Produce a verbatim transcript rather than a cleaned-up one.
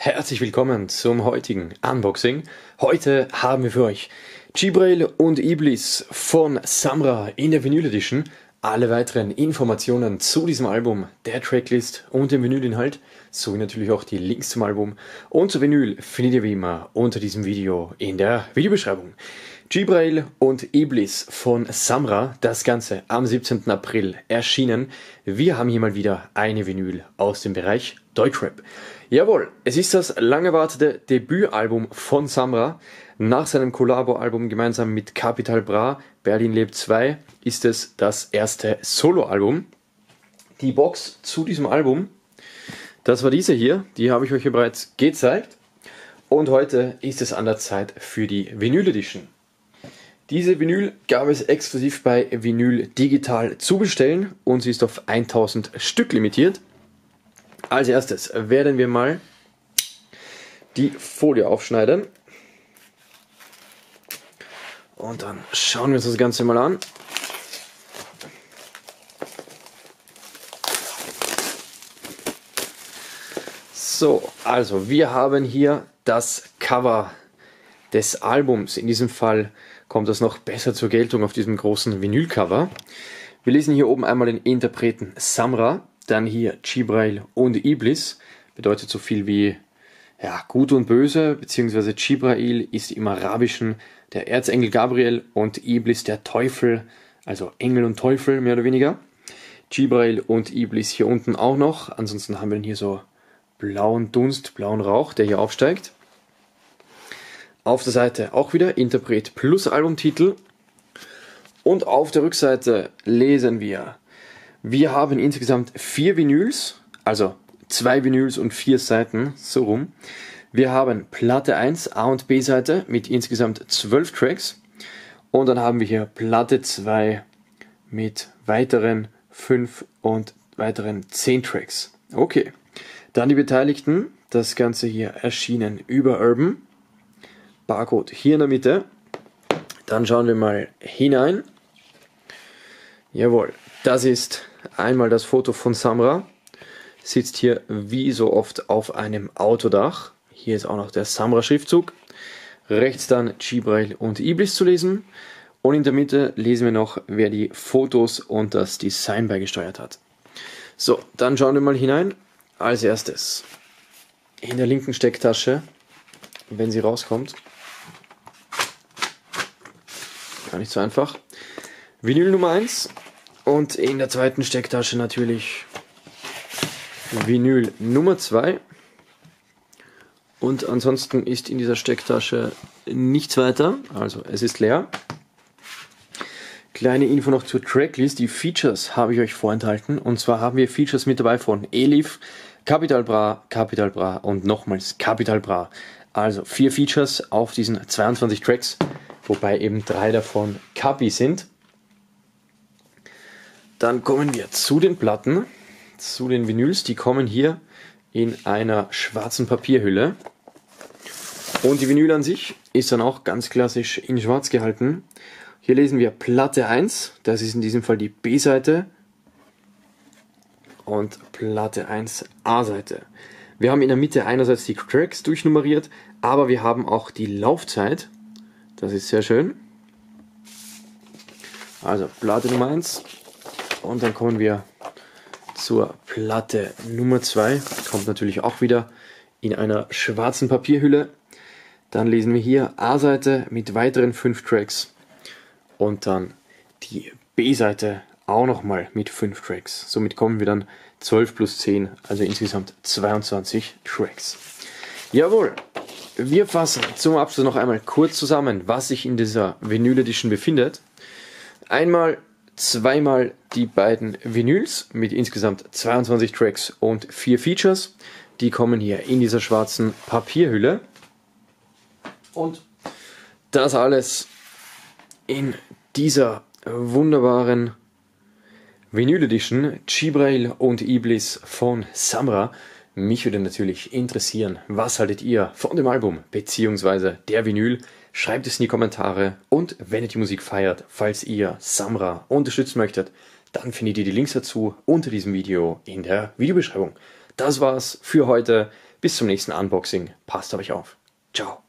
herzlich willkommen zum heutigen Unboxing. Heute haben wir für euch Jibrail und Iblis von Samra in der Vinyl Edition. Alle weiteren Informationen zu diesem Album, der Tracklist und dem Vinylinhalt, sowie natürlich auch die Links zum Album und zur Vinyl findet ihr wie immer unter diesem Video in der Videobeschreibung. Jibrail und Iblis von Samra, das Ganze am siebzehnten April erschienen. Wir haben hier mal wieder eine Vinyl aus dem Bereich Deutschrap. Jawohl, es ist das lang erwartete Debütalbum von Samra. Nach seinem Collabo-Album gemeinsam mit Capital Bra, Berlin lebt zwei, ist es das erste Soloalbum. Die Box zu diesem Album, das war diese hier, die habe ich euch ja bereits gezeigt. Und heute ist es an der Zeit für die Vinyl Edition. Diese Vinyl gab es exklusiv bei Vinyl Digital zu bestellen und sie ist auf tausend Stück limitiert. Als erstes werden wir mal die Folie aufschneiden. Und dann schauen wir uns das Ganze mal an. So, also wir haben hier das Cover des Albums. In diesem Fall kommt das noch besser zur Geltung auf diesem großen Vinylcover. Wir lesen hier oben einmal den Interpreten Samra, dann hier Jibrail und Iblis, bedeutet so viel wie ja, Gut und Böse, beziehungsweise Jibrail ist im Arabischen der Erzengel Gabriel und Iblis der Teufel, also Engel und Teufel mehr oder weniger. Jibrail und Iblis hier unten auch noch, ansonsten haben wir hier so blauen Dunst, blauen Rauch, der hier aufsteigt. Auf der Seite auch wieder Interpret plus Albumtitel. Und auf der Rückseite lesen wir, wir haben insgesamt vier Vinyls, also zwei Vinyls und vier Seiten, so rum. Wir haben Platte eins, A- und B-Seite mit insgesamt zwölf Tracks. Und dann haben wir hier Platte zwei mit weiteren fünf und weiteren zehn Tracks. Okay, dann die Beteiligten, das Ganze hier erschienen über Urban. Barcode hier in der Mitte. Dann schauen wir mal hinein. Jawohl, das ist einmal das Foto von Samra. Sitzt hier wie so oft auf einem Autodach. Hier ist auch noch der Samra-Schriftzug. Rechts dann Jibrail und Iblis zu lesen. Und in der Mitte lesen wir noch, wer die Fotos und das Design beigesteuert hat. So, dann schauen wir mal hinein. Als erstes in der linken Stecktasche, wenn sie rauskommt. Gar nicht so einfach. Vinyl Nummer eins und in der zweiten Stecktasche natürlich Vinyl Nummer zwei. Und ansonsten ist in dieser Stecktasche nichts weiter, also es ist leer. Kleine Info noch zur Tracklist, die Features habe ich euch vorenthalten. Und zwar haben wir Features mit dabei von Elif, Capital Bra, Capital Bra und nochmals Capital Bra. Also vier Features auf diesen zweiundzwanzig Tracks, wobei eben drei davon Capi sind. Dann kommen wir zu den Platten, zu den Vinyls. Die kommen hier in einer schwarzen Papierhülle. Und die Vinyl an sich ist dann auch ganz klassisch in schwarz gehalten. Hier lesen wir Platte eins, das ist in diesem Fall die B-Seite. Und Platte eins A-Seite. Wir haben in der Mitte einerseits die Tracks durchnummeriert, aber wir haben auch die Laufzeit. Das ist sehr schön. Also Platte Nummer eins. Und dann kommen wir zur Platte Nummer zwei. Kommt natürlich auch wieder in einer schwarzen Papierhülle. Dann lesen wir hier A-Seite mit weiteren fünf Tracks. Und dann die B-Seite auch nochmal mit fünf Tracks. Somit kommen wir dann zwölf plus zehn, also insgesamt zweiundzwanzig Tracks. Jawohl, wir fassen zum Abschluss noch einmal kurz zusammen, was sich in dieser Vinyl Edition befindet. Einmal, zweimal die beiden Vinyls mit insgesamt zweiundzwanzig Tracks und vier Features. Die kommen hier in dieser schwarzen Papierhülle. Und das alles in dieser wunderbaren Vinyl Edition Jibrail und Iblis von Samra. Mich würde natürlich interessieren, was haltet ihr von dem Album bzw. der Vinyl? Schreibt es in die Kommentare und wenn ihr die Musik feiert, falls ihr Samra unterstützen möchtet, dann findet ihr die Links dazu unter diesem Video in der Videobeschreibung. Das war's für heute. Bis zum nächsten Unboxing. Passt auf euch auf. Ciao.